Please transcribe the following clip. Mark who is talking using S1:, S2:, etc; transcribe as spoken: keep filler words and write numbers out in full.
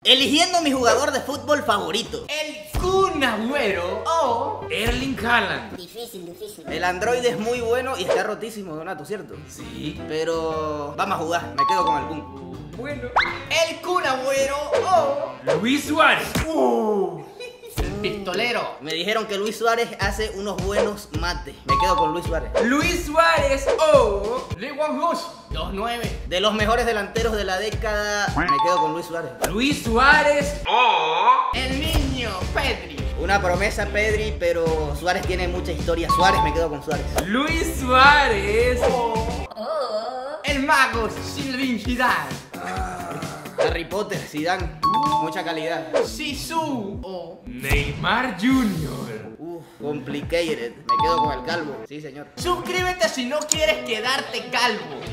S1: Eligiendo mi jugador de fútbol favorito.
S2: El Kun Agüero o
S3: Erling Haaland.
S4: Difícil, difícil.
S1: El Android es muy bueno y está rotísimo, Donato, ¿cierto?
S3: Sí.
S1: Pero vamos a jugar, me quedo con el Kun.
S3: Bueno.
S2: el Kun Agüero o
S3: Luis Suárez.
S2: uh, el pistolero.
S1: Me dijeron que Luis Suárez hace unos buenos mates. Me quedo con Luis Suárez.
S3: Luis Suárez o Lewandowski.
S2: dos nueve.
S1: De los mejores delanteros de la década, me quedo con Luis Suárez.
S3: Luis Suárez o
S2: El niño Pedri.
S1: Una promesa, Pedri, pero Suárez tiene mucha historia. Suárez, me quedo con Suárez.
S3: Luis Suárez
S2: O el mago Zinedine Zidane.
S1: Harry Potter, Zidane, mucha calidad.
S2: Zizou o
S3: Neymar junior
S1: Uf, complicated. Me quedo con el calvo. Sí, señor.
S2: suscríbete si no quieres quedarte calvo.